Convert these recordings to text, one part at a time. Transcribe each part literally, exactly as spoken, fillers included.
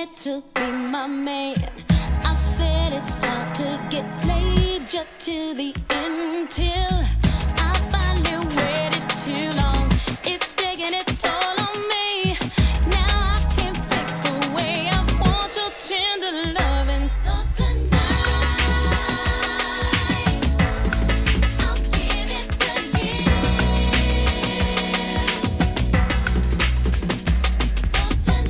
wanted to be my man. I said it's hard to get played just to the end till I finally waited too long. It's taking its toll on me. Now I can't fake the way I want your tender loving. So tonight I'll give it to you. So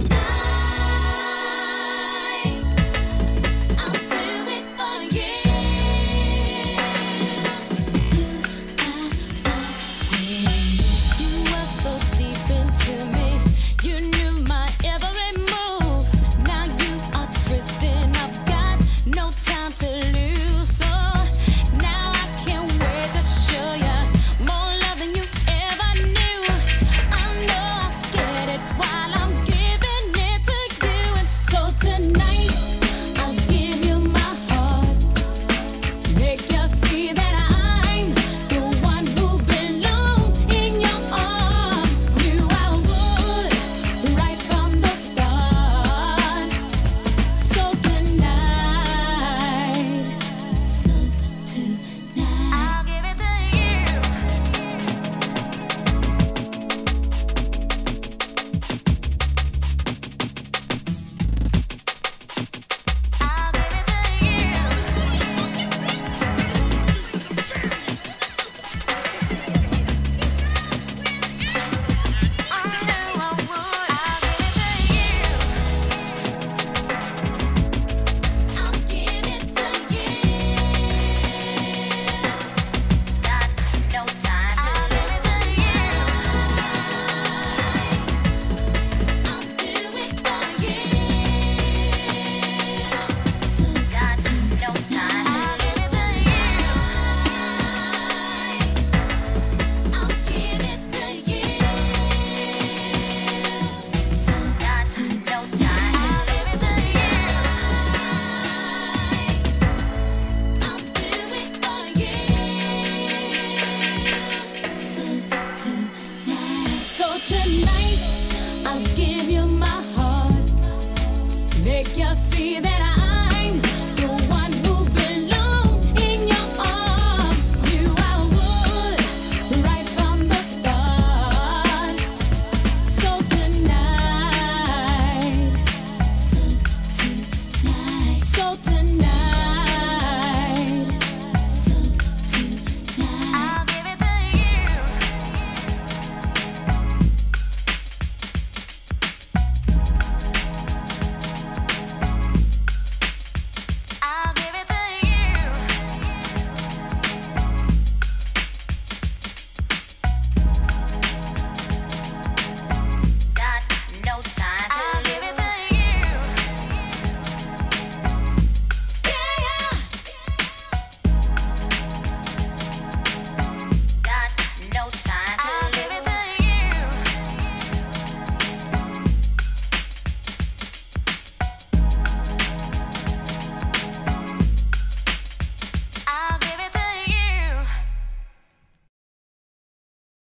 tonight I'll do it for you. You were so deep into me. You knew my every move. Now you are drifting. I've got no time to lose. So now I can't wait to show you more love than you ever knew. I know I'll get it while I'm giving it to you. And so tonight I'll give you my heart. Make you see that I'm the one who belongs in your arms. Knew I would right from the start. So tonight, so tonight, I'll give it to you. I'll give it to you. I knew I would. I'll give it to you. I'll give it to you. Got no time to I'll give it to you. I'll do it for you. So got no time. I'll give it to you. I'll give it to you. So got no time. I'll give it to you. I'll do it for you. So tonight, so tonight, I'll give you my heart. Make you see that I